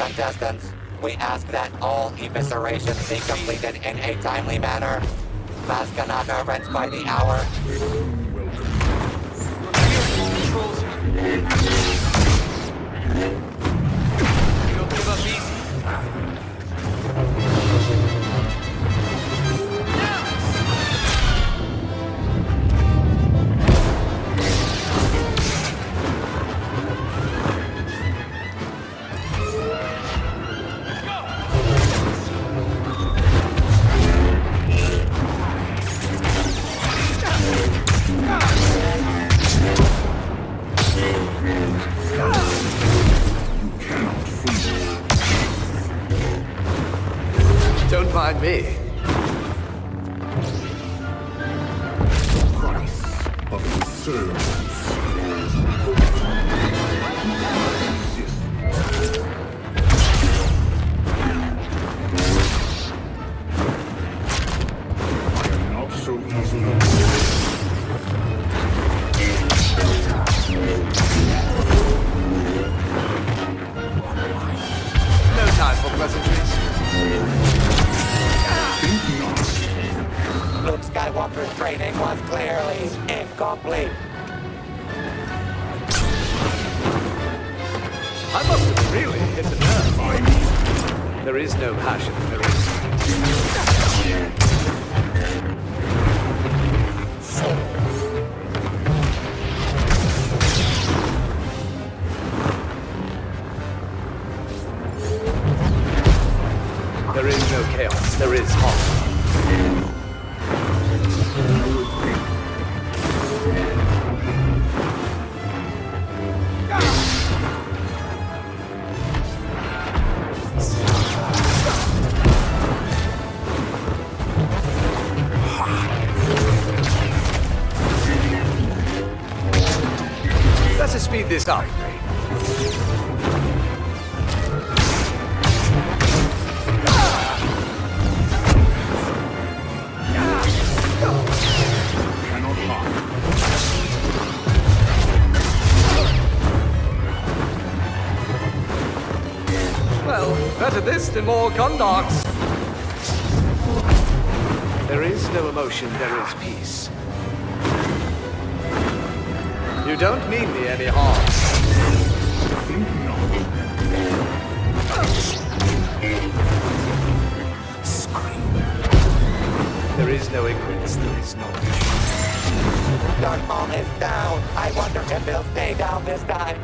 contestants, we ask that all eviscerations be completed in a timely manner. Maskanaka rents by the hour. You don't give up easy. Don't mind me. Price of the servants. I am not so easily. No time for pleasantries. Think not. Luke Skywalker's training was clearly incomplete. I must have really hit the nerve. There is no passion, there is. There is no chaos, there is harmony. Let's speed this up. Cannot hide. Well, better this than more Gondarks. There is no emotion, there is peace. You don't mean me any harm. Think not. There is no ignorance, there is knowledge. Darth Maul is down. I wonder if he'll stay down this time.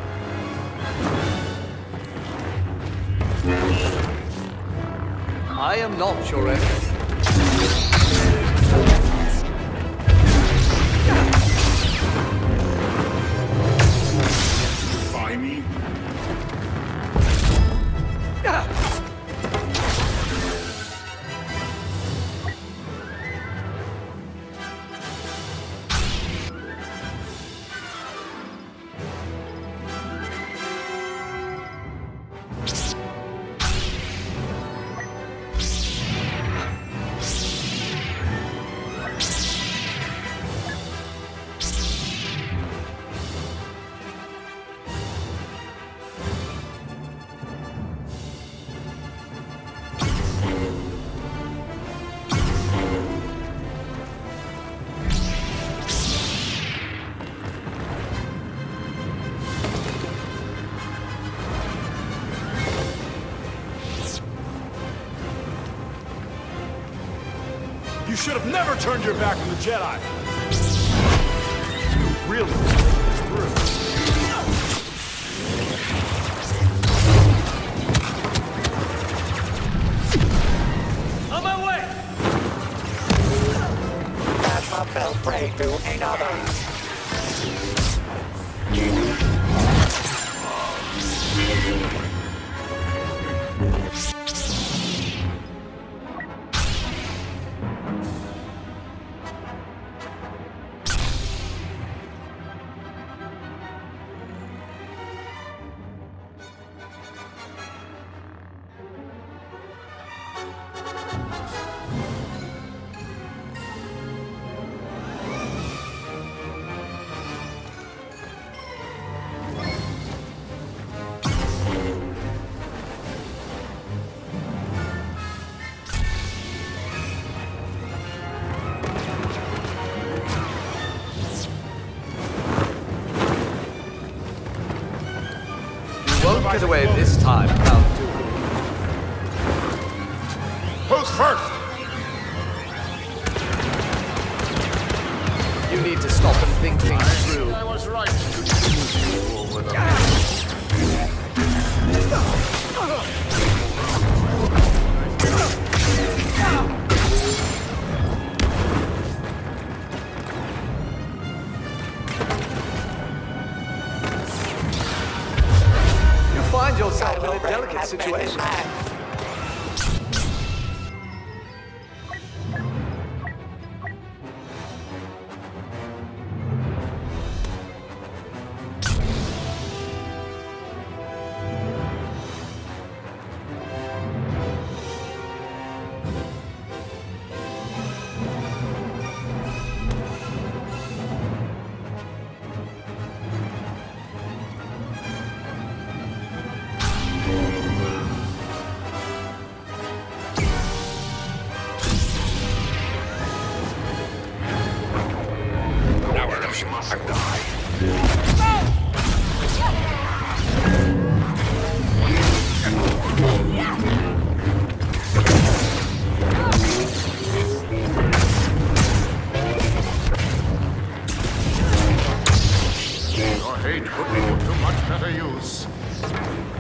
I am not your enemy. Defy me. You should have never turned your back on the Jedi. You really through. On my way! Phasma fell prey to another. Don't get away this time, Count Dooku. Who's first? You need to stop and think things through. I was right to choose you over the... You find yourself in Kylo a Ren delicate has been situation. hacked. Your hate could be put to much better use.